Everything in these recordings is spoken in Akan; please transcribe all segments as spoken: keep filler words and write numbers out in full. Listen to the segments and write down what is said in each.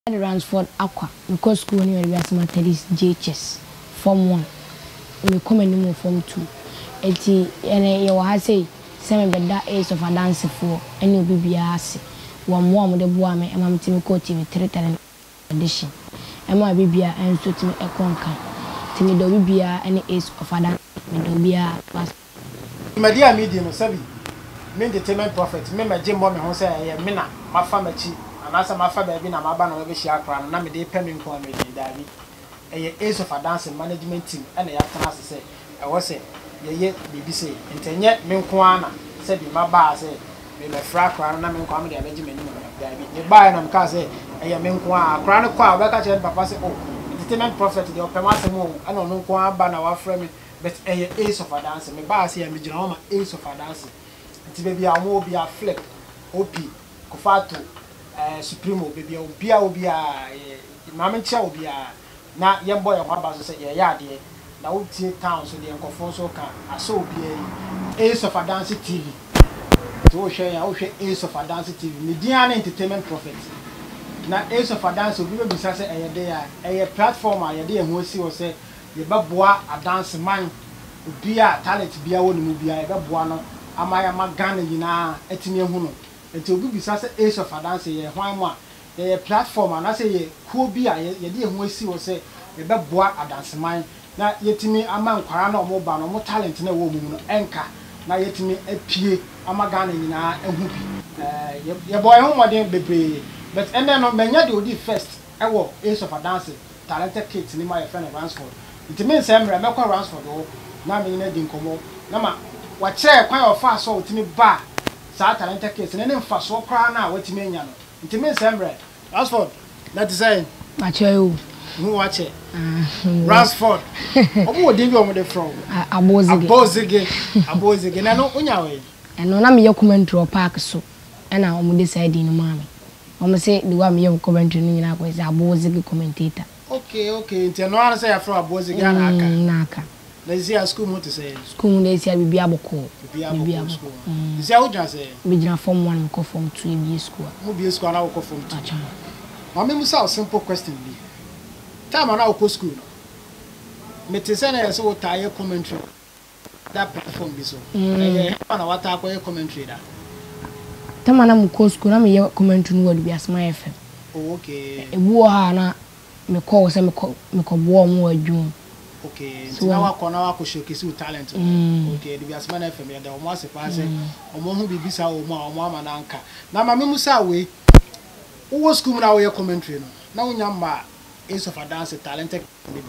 Ransford Aqua because school near the Asmateris J H S Form one. We come in Form two. Eti ene ye wa say same beda Ace of Adansi for any obibiase. One more de boa me emam timi ko timi three talent edition. Ema bibia enso timi ekonkan. Timi do bibia any Ace of Adansi me do bia pass. Media media no sabi. Me entertainment prophet me ma jembo me ho say ye me na mafa machi. Anasa mafa baby na maba na be share kran na me dey pemi nko me dey dabi. Eye Ace of Adansi management team e na ya tana se e wo se ye ye bibi se entenye me nko ana se bi maba se me me fra kran na me nko am dey abeji me ni me dabi. Me buy na me ka se eye me nko a kran ko a we ka che papa se oh entertainment prophet dey opema se mo ana no nko aba na wa fra me but eye Ace of Adansi me ba se ya me jina ho ma Ace of Adansi. Nti baby a mo bi a flip op kofato eh supremo baby obia obia mama chia obia na yembo ya kwaba so se ye ya de na wutie town so de nkofo so ka aso obia Ace of Adansi T V to hwe ya wo hwe Ace of Adansi T V media na entertainment prophet na Ace of Adansi obi be bisa se eye de ya eye platform a ye de ho si wo se ye beboa adanse man obia talent bia wo ni mu bia ye beboa no amaya magana yina etimi ehu no enti obi bisa se Ace of Adansi ye hwan mu a ye platform ana se ye ko bi a ye de ehu asi wo se ye beboa adanseman na yetimi ama nkwara na omo ba no mo talent na wo mu no enka na yetimi apie amagana yina ehu bi eh ye boy ho modern bebre but ene no menya de odi first e wo Ace of Adansi Talented Kids ni ma ye friend Ransford enti me nsem re mekwa Ransford o na me nyina di nkomo na ma wa chere kwan ofa so otimi ba sa Talented Kids ne ne mfa so kra na watimi anya no ntimi nsembre Ransford that is say ma chere o who watch it Ransford obo wo dey omo dey from abozige abozige abozige na no onya we eno na me ye commentary park so na omo dey side ni mama omo say the one me ye commentary ni nyina ko say abozige commentator okay okay nti no ana say ya from abozige na aka na aka na isi a school mo to say school mo dey isi bibi aboko bibi aboko isi a wo jan say me jina form one ko form two bi school mo bi school na wo ko form two ma me musa simple question bi time na wo ko school me te say na yes wo tie commentary that platform bi so eh na what ta ko commentary da time na mo ko school na me ye commentary no wadu bi asma F M oh okay e wo ha na me ko say me ko me ko bo mo adwum. Okay, so now I can now showcase your talent. Mm. Okay, the Asman F M, the almost a pass, or more who be bisa or more mamma nanka. Now, my Musa way, who was school now your commentary? Now, Yamba, Ace of Adansi Talented.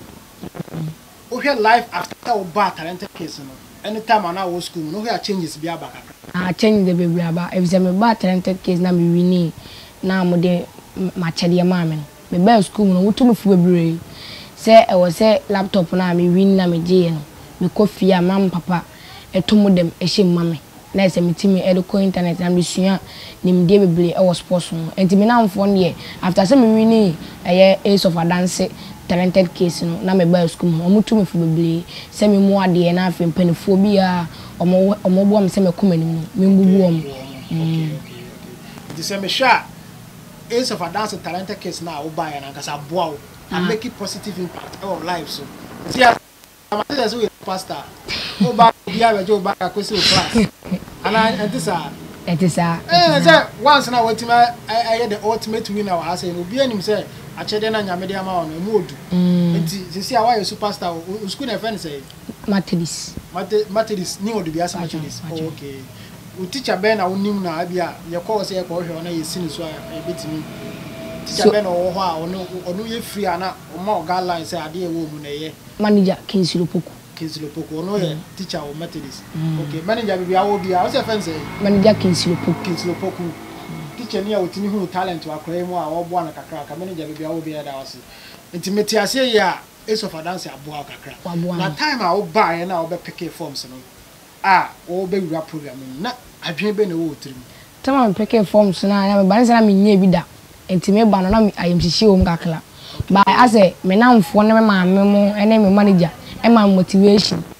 Okay, life after our bad Talented case. Anytime I now was school, no here changes be back. I change the baby about if I'm a bad Talented case, now we need now more than my chedia mammy. The best school, no to me for February. Say I was say laptop na me win na me je no me coffee a mam papa etomo dem e hye mame na say me timi e ko internet na me sua nim de beble e was sports no enti me na mfo ne after say me win e Ace of Adansi Talented case no na me ba school mo mo to me fo beble say me mu ade na afi mpanifo bi a omo omo bo am say me komanim no me mbubu om okay okay say me sha Ace of Adansi Talented case na wo ba ya na kasa boa and make it positive impact of life so see I'm just a pastor go back here we go back akwesi class and and this ah it is ah eh say once na wetin I I the ultimate winner wa say obi anim say achede na nyamede ama ono emu odu nti see why you superstar school na friend say Matedis Matedis ni odu bi asa Matedis okay u teacher ben na unim na bia ye call say ye ko hwe ona ye sini so e betimi teacher ben o ho a ono ono ye free ana o ma guidelines say ade e wo mu na ye manager Kinsilo Poku Kinsilo Poku ono ye teacher o Methodist okay manager bi awo bi a o say friend say manager Kinsilo Poku Kinsilo Poku teacher ni a otini hu talent wa kra mu a wo bo ana kakra ka manager bi awo bi da wase intimate ase ye a Ace of Adansi aboa kakra na time a wo ba ye na wo be pick forms no ah wo be wura program na adwen be na wo tirim tama pick forms na na me ban say na me nya bi da enti me ba no na ayem hihie wo kakla ba ase me na mfo ne me maame mo ene me manager e ma motivation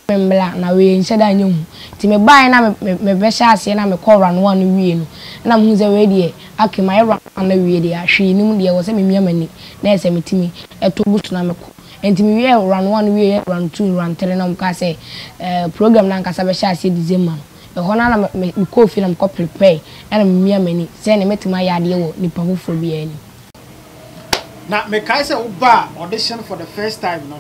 mbla na we nhyeda nyu ti me buy na me be sha ase na me call run one wie no na me hu ze we de akema run na wie de ahwe nim de wo se me miamani na ese metimi eto busu na me ko enti me wie run one wie run two run three na mka se eh program na nkasa be sha ase December e ho na na me ko fi na me ko prepare na me miamani se ne metima ya de wo nipa foforo bi ani na me kai se uba audition for the first time no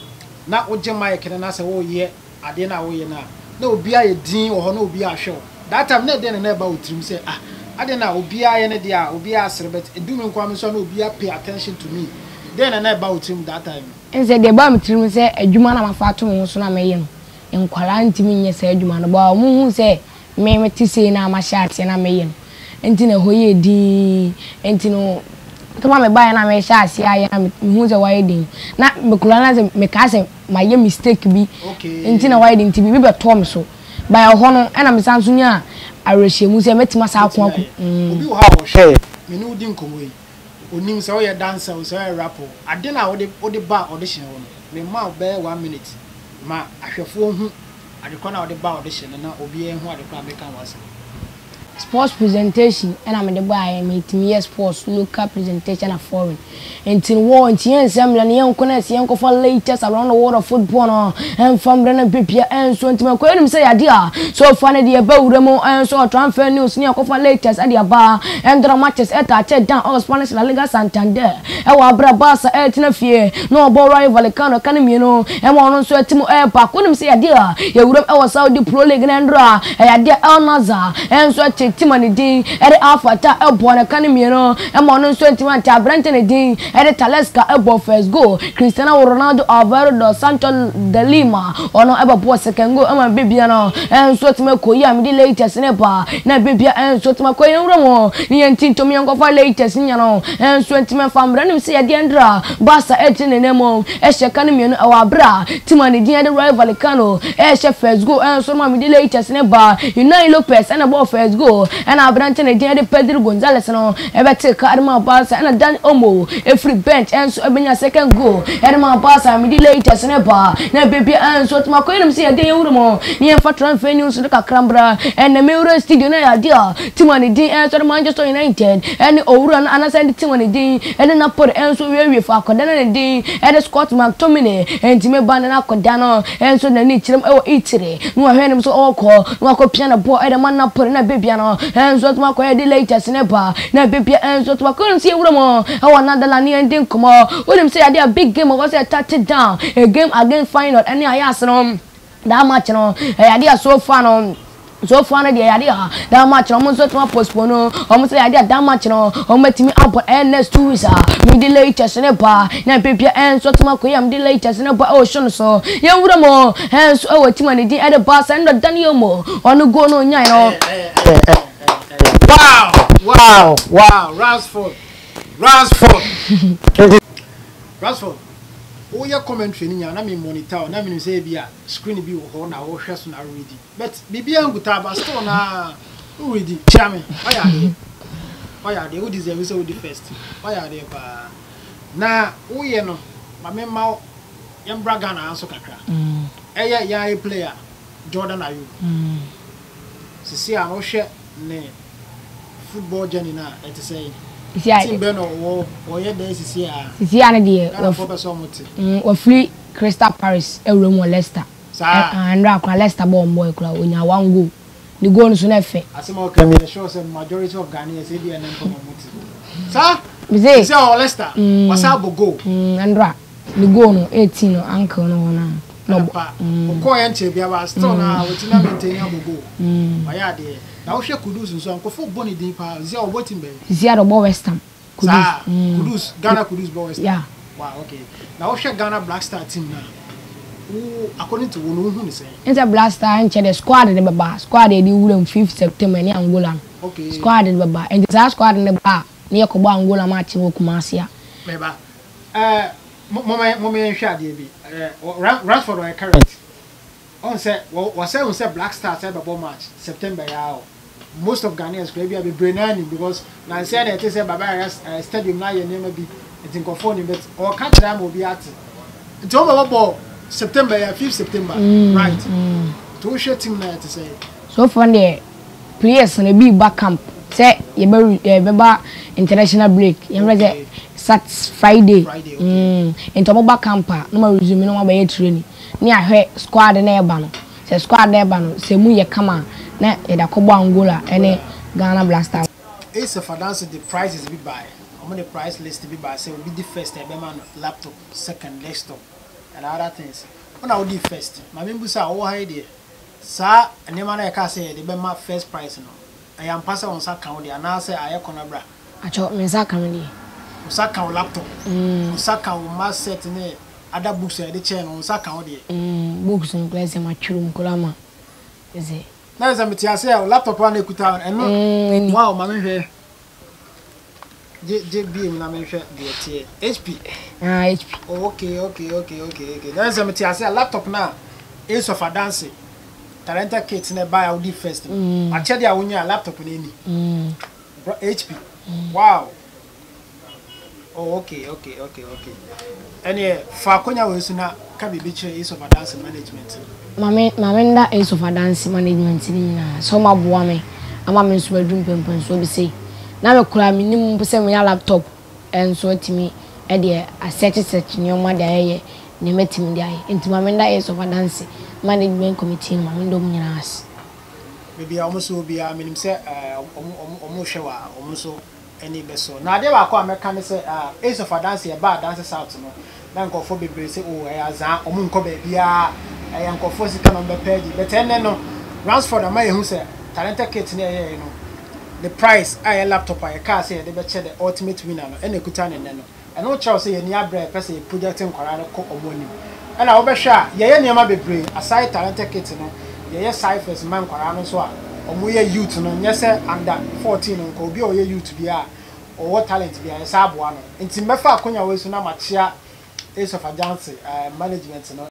na oje mic na say wo ye ade na wo ye na na obi aye din wo ho na obi ahwe that time na den na ba otrim say ah ade na obi aye ne dia obi asrebet edumi nkwa me so na obi pay attention to me den na ba otrim that time ense de ba mtrim say adwuma na mafa to mo so na me ye no enkwala ntimi nye say adwuma no ba mo hu say me meti say na ma sha ate na me ye no enti na ho ye din enti no tuma me buy na me sha ase aye na me hu ze why din na me kula na ze me ka se my mistake bi okay enti na why din ti bi be to me so buy ho no e na me san so nya arehye mu se metima sa akon akon obi wo ha wo hwe me no din komo yi onim se wo ye dancer wo se wo rapper ade na wo de wo de ba audition wo no me ma be one minute ma ahwefo hu ade ko na wo de ba audition na obi e hu ade ko American was sports presentation and I'm the boy meet me sports local presentation and foreign and in war and ensem la yan connect yan ko for latest around the world of football no and from the people and so ntime ko enim say idea so funny the ba uremo and so transfer news ni ko for latest and the ba and the matches at at down all Spanish La Liga Santander e wa bra Barca e tina fie no bo rival kan kan mi no e mo no so etimo e pa ko enim say idea ya urem e wa Saudi Pro League na ndra e idea El Nazar and so timani din ere afata ebo na kan mi no e mo no twenty-one ta Brentone din ere Talisca ebo first goal Cristiano Ronaldo Alvaro dos Santos de Lima ono ebo bo second goal e ma bibia no en so time ko ya mi di latest ne pa na bibia en so time ko yen wro ni en tinto mi en ko fa latest nya no en so time fam bra ni se ya di ndra Barca e ne nemo e she kan mi no e wa bra timani din ere rival kano e she first goal en so ma mi di latest ne ba Unai Lopez and ebo first goal and I Brentone dey Pedro Gonzalez no e be take Arma Barca and Dan Omo a free bench and so ebenya second goal Arma Barca mi di latest ne ba na baby and so tuma ko enim say dey wuro mo ni en fa transfer news de kakrambra and na Euro studio na ya dia timani din and so Manchester United and owura na anasend timani din and na por and so we we fa akoda na din and Scott McTominay and time ba na akoda no and so na ni chirem e itire no hwenem so okọ no akopia na ball and man na por na baby no and so tuma ko e di latest ne ba na baby and so tuma ko nsi ewuro mo e wana dala ni ending komo wonim say a big game was a touchdown a game against final any ayas no that match no e ade so far no so far na dey ade ha that match no mo so tuma postpone no o say ade that match no o metimi up and next two weeks ah mi di latest ne ba na baby and so tuma ko yam di latest ne ba o show so ye wuro mo and so e watima ne di ade ba sa ndo Daniel mo onu go no nyai no wow wow wow Rashford Rashford Rashford oh your commentary ni na me monitor na me say bia screen bi wo na wo hwe so na ready but bibia nguta ba store na ready chairman oya de oya de who deserve so the first oya de ba na wo ye no ma me ma yam braga na anso kakra mm eh ya a player Jordan Ayew mm sisi a wo hwe ne football journey na let say team be no wo wo ye dey sisi a sisi a ne de wo free Crystal Palace ewrem wo Leicester sa and akwa Leicester boy boy kula onya one goal the goal no so na fe asema okay me show say majority of Ghanaians say dey na nkomo muti sa bize say o Leicester wasa bo goal mm andra the goal no eighteen no ankle no na no pa ko ye nche bia ba still na wetina maintain abo goal oya de na wo hwe Kudus nso ankofo boni din pa zia obotin be zia do bo West Ham Kudus Kudus Ghana Kudus bo West Ham yeah wow okay na wo hwe Ghana Black Star team na who according to one who say enter Black Star and the squad de baba squad de wurem fifth September ni Angola okay squad de baba and the squad de baba ni yakobo Angola match wo Kumasi beba eh mo mo mo me hwe ade bi eh Rashford or correct on say what say on say Black Star say baba match September ya most of Ghanaians could be a brainani because now say that say baba stadium na ye name bi it in conform but or catch them will be at it's over ball September, yeah, fifth September, mm, right? Mm. To share team now to say. So for the players on a big back camp, say you be international break. You okay. Sat Friday. Friday, okay. Mm. Into back camp, no more resume, no more by training. Near her squad and airban. Say squad airban, say mu ye come on. Na e da kobo Angola ene Ghana Blaster. Ace of Adansi, the price is be buy. How many price list be buy? Say will be the first ebe man laptop, second desktop, and other things. When I would do first, my member say oh hi there. Sir, and the man I can say the be my first price no. I am passing on sa account there, and I say I corner bra. I chop me sa account. Sa account laptop. Mm. Sa account mass set ne other books the chain on sa account there. Mm. Books in place ma churum kolama. Is it? Now as I'm say laptop one ekuta and no. Wow, mama here. J J B na me hwe de H P. Ah H P. Oh, okay, okay, okay, okay, okay. Now as I'm say laptop now Ace of Adansi Talented kits na buy out the first. I check the awunya laptop na ni. Mm. H P. Wow. Oh, okay, okay, okay, okay. Any for konya we so na ka be be Ace of Adansi management. Mame mame nda Ace of Adansi management ni na so ma boa me ama me so adwum pempem so be say na me kura me nim pese me laptop en so timi e de asset search ni o ma da ye ne metim dia enti mame nda Ace of Adansi management committee mame ndo nyina as maybe almost will be I mean say omo hwewa omo so any beso na de ba ko ameka me say Ace of Adansi e ba dance south no na nkofo bebre say oh e azan omo nko ba bia I am confused to number page, but then no Ransford am I who say Talented kit near you know the price I laptop I can't say they better the ultimate winner and a kutan and no and no child say near bread person projecting Corana co or money and I will share ye near my brain aside Talented kit no ye ciphers man Corana so or more youth no yes under fourteen and could be or youth be or what talent be a sab one and Timbefa Konya way so na machia Ace of Adansi management no